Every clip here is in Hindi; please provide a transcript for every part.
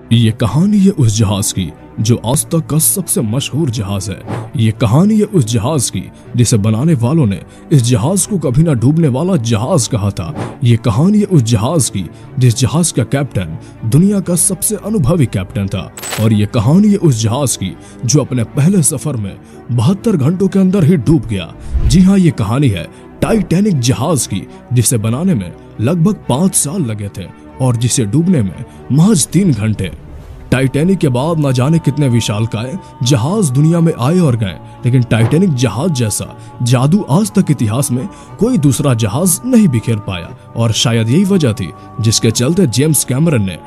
ये कहानी है उस जहाज की जो आज तक का सबसे मशहूर जहाज है। ये कहानी है उस जहाज की जिसे बनाने वालों ने इस जहाज को कभी ना डूबने वाला जहाज कहा था। ये कहानी है उस जहाज की जिस जहाज का कैप्टन दुनिया का सबसे अनुभवी कैप्टन था। और ये कहानी है उस जहाज की जो अपने पहले सफर में 72 घंटों के अंदर ही डूब गया। जी हाँ, ये कहानी है टाइटैनिक जहाज की जिसे बनाने में लगभग 5 साल लगे थे और जिसे डूबने में महज 3 घंटे। टाइटैनिक के बाद न जाने कितने विशालकाय जहाज दुनिया में आए और गए, लेकिन टाइटैनिक जहाज जैसा जादू आज तक इतिहास में कोई दूसरा जहाज नहीं बिखेर पाया। और शायद यही वजह थी जिसके चलते जेम्स कैमरन ने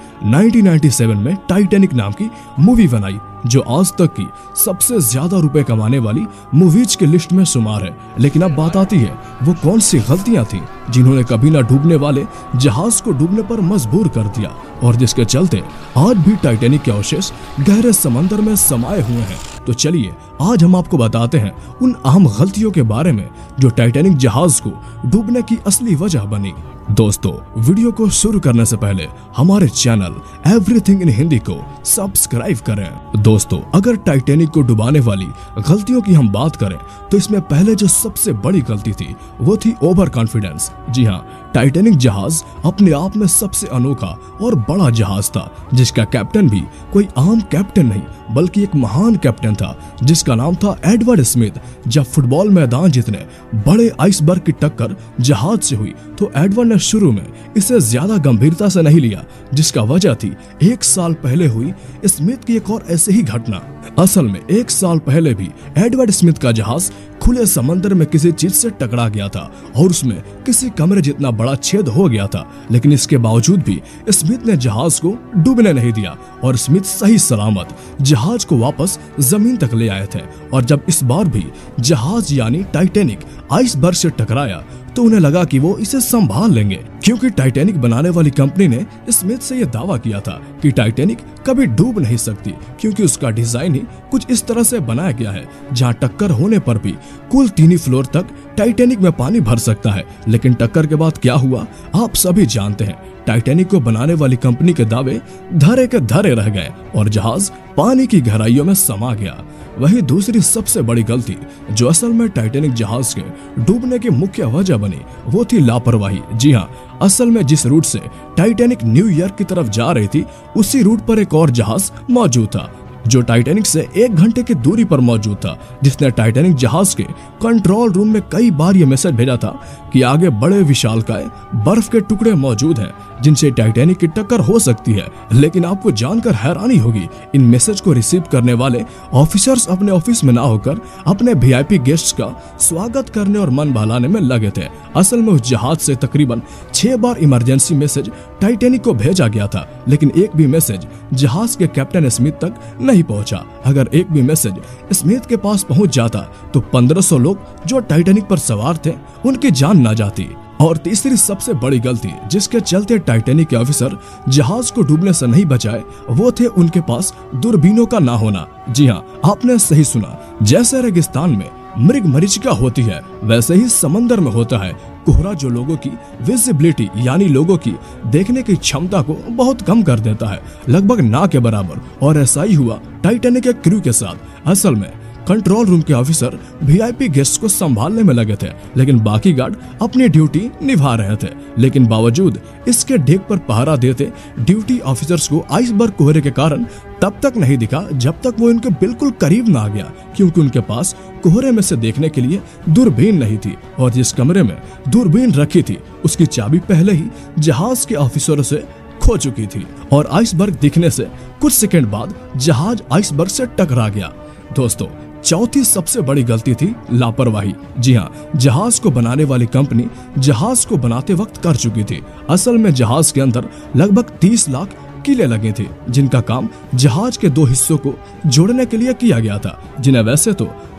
1997 में टाइटैनिक नाम की मूवी बनाई, जो आज तक की सबसे ज्यादा रुपए कमाने वाली मूवीज की लिस्ट में शुमार है। लेकिन अब बात आती है वो कौन सी गलतियां थी जिन्होंने कभी ना डूबने वाले जहाज को डूबने पर मजबूर कर दिया और जिसके चलते आज भी टाइटैनिक के अवशेष गहरे समंदर में समाये हुए हैं। तो चलिए आज हम आपको बताते हैं उन अहम गलतियों के बारे में जो टाइटैनिक जहाज को डूबने की असली वजह बनी। दोस्तों, वीडियो को शुरू करने से पहले हमारे चैनल एवरीथिंग इन हिंदी को सब्सक्राइब करें। दोस्तों, अगर टाइटैनिक को डुबाने वाली गलतियों की हम बात करें तो इसमें पहले जो सबसे बड़ी गलती थी वो थी ओवर कॉन्फिडेंस। जी हाँ, टाइटैनिक जहाज अपने आप में सबसे अनोखा और बड़ा जहाज था जिसका कैप्टन भी कोई आम कैप्टन नहीं बल्कि एक महान कैप्टन था जिसका नाम था एडवर्ड स्मिथ। जब फुटबॉल मैदान जितने बड़े आइसबर्ग की टक्कर जहाज से हुई तो एडवर्ड ने शुरू में इसे ज्यादा गंभीरता से नहीं लिया, जिसका वजह थी 1 साल पहले हुई स्मिथ की एक और ऐसे ही घटना। असल में 1 साल पहले भी एडवर्ड स्मिथ का जहाज खुले समंदर में किसी चीज से टकरा गया था और उसमें किसी कमरे जितना बड़ा छेद हो गया था, लेकिन इसके बावजूद भी स्मिथ ने जहाज को डूबने नहीं दिया और स्मिथ सही सलामत जहाज को वापस जमीन तक ले आए थे। और जब इस बार भी जहाज यानी टाइटैनिक आइसबर्ग से टकराया तो उन्हें लगा कि वो इसे संभाल लेंगे, क्योंकि टाइटैनिक बनाने वाली कंपनी ने स्मिथ से यह दावा किया था कि टाइटैनिक कभी डूब नहीं सकती, क्योंकि उसका डिजाइन ही कुछ इस तरह से बनाया गया है जहां टक्कर होने पर भी कुल 3 फ्लोर तक टाइटैनिक में पानी भर सकता है। लेकिन टक्कर के बाद क्या हुआ आप सभी जानते हैं। टाइटैनिक को बनाने वाली कंपनी के दावे धरे के धरे रह गए और जहाज पानी की गहराइयों में समा गया। वही दूसरी सबसे बड़ी गलती जो असल में टाइटैनिक जहाज के डूबने की मुख्य वजह बनी वो थी लापरवाही। जी हाँ, असल में जिस रूट से टाइटैनिक न्यूयॉर्क की तरफ जा रही थी उसी रूट पर एक और जहाज मौजूद था जो टाइटैनिक से 1 घंटे की दूरी पर मौजूद था, जिसने टाइटैनिक जहाज के कंट्रोल रूम में कई बार यह मैसेज भेजा था कि आगे बड़े विशालकाय बर्फ के टुकड़े मौजूद हैं जिनसे टाइटैनिक की टक्कर हो सकती है। लेकिन आपको जानकर हैरानी होगी, इन मैसेज को रिसीव करने वाले ऑफिसर्स अपने ऑफिस में ना होकर अपने वीआईपी गेस्ट्स का स्वागत करने और मन बहलाने में लगे थे। असल में उस जहाज से तकरीबन 6 बार इमरजेंसी मैसेज टाइटैनिक को भेजा गया था, लेकिन एक भी मैसेज जहाज के कैप्टन स्मिथ तक नहीं पहुंचा। अगर एक भी मैसेज स्मिथ के पास पहुंच जाता तो 1500 लोग जो टाइटैनिक पर सवार थे उनकी जान ना जाती। और तीसरी सबसे बड़ी गलती जिसके चलते टाइटैनिक के ऑफिसर जहाज को डूबने से नहीं बचाए वो थे उनके पास दूरबीनों का ना होना। जी हाँ, आपने सही सुना, जैसे रेगिस्तान में मृग मरीचिका होती है वैसे ही समंदर में होता है कोहरा, जो लोगों की विजिबिलिटी यानी लोगों की देखने की क्षमता को बहुत कम कर देता है, लगभग ना के बराबर। और ऐसा ही हुआ टाइटैनिक के क्रू के साथ। असल में कंट्रोल रूम के ऑफिसर वीआईपी गेस्ट को संभालने में लगे थे, लेकिन बाकी गार्ड अपनी ड्यूटी निभा रहे थे। लेकिन बावजूद इसके डेक पर पहरा देते ड्यूटी ऑफिसर्स को आइसबर्ग कोहरे के कारण तब तक नहीं दिखा जब तक वो इनके बिल्कुल करीब ना आ गया, क्योंकि उनके पास कोहरे में से देखने के लिए दूरबीन नहीं थी और जिस कमरे में दूरबीन रखी थी उसकी चाबी पहले ही जहाज के ऑफिसरों से खो चुकी थी और आइसबर्ग दिखने से कुछ सेकंड बाद जहाज आइसबर्ग से टकरा गया। दोस्तों, चौथी सबसे बड़ी गलती थी लापरवाही। जी हाँ, जहाज को बनाने वाली कंपनी जहाज को बनाते वक्त कर चुकी थी। असल में जहाज के अंदर लगभग 30 लाख कीले लगे थे जिनका काम जहाज के 2 हिस्सों को जोड़ने के लिए किया गया था, जिन्हें वैसे तो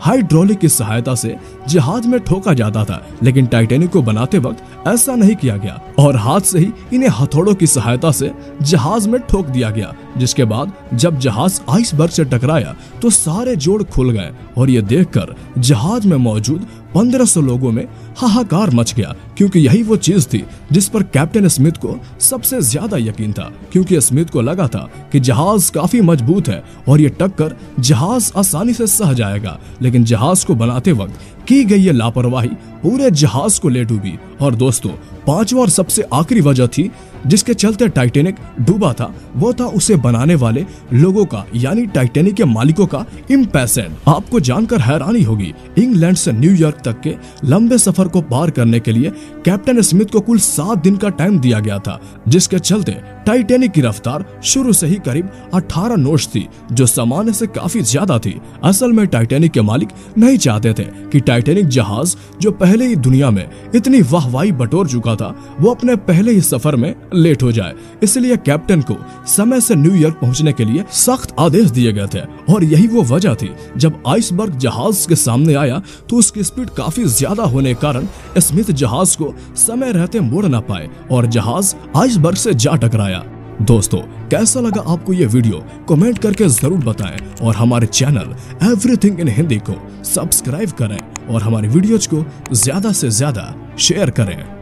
हाइड्रोलिक की सहायता से जहाज में ठोका जाता था, लेकिन टाइटैनिक को बनाते वक्त ऐसा नहीं किया गया और हाथ से ही इन्हें हथौड़ों की सहायता से जहाज में ठोक दिया गया। जिसके बाद जब जहाज आइसबर्ग से टकराया तो सारे जोड़ खुल गए और ये देखकर जहाज में मौजूद 1500 लोगों में हाहाकार मच गया, क्योंकि यही वो चीज थी जिस पर कैप्टन स्मिथ को सबसे ज्यादा यकीन था। क्योंकि स्मिथ को लगा था कि जहाज काफी मजबूत है और ये टक्कर जहाज आसानी से सह जाएगा, लेकिन जहाज को बनाते वक्त की गई ये लापरवाही पूरे जहाज को ले डूबी। और दोस्तों, पांचवा और सबसे आखिरी वजह थी जिसके चलते टाइटैनिक डूबा था, वो था उसे बनाने वाले लोगों का, यानी टाइटैनिक के मालिकों का इम्पैशेंस। आपको जानकर हैरानी होगी, इंग्लैंड से न्यूयॉर्क तक के लंबे सफर को पार करने के लिए कैप्टन स्मिथ को कुल 7 दिन का टाइम दिया गया था, जिसके चलते टाइटैनिक की रफ्तार शुरू से ही करीब 18 नॉट्स थी, जो सामान्य से काफी ज्यादा थी। असल में टाइटैनिक के मालिक नहीं चाहते थे कि टाइटैनिक जहाज, जो पहले ही दुनिया में इतनी वाहवाही बटोर चुका था, वो अपने पहले ही सफर में लेट हो जाए। इसलिए कैप्टन को समय से न्यूयॉर्क पहुंचने के लिए सख्त आदेश दिए गए थे। और यही वो वजह थी, जब आइसबर्ग जहाज के सामने आया तो उसकी स्पीड काफी ज्यादा होने के कारण स्मिथ जहाज को समय रहते मोड़ ना पाए और जहाज आइसबर्ग से जा टकराया। दोस्तों, कैसा लगा आपको ये वीडियो? कमेंट करके जरूर बताएं और हमारे चैनल एवरीथिंग इन हिंदी को सब्सक्राइब करें और हमारे वीडियोज को ज्यादा से ज्यादा शेयर करें।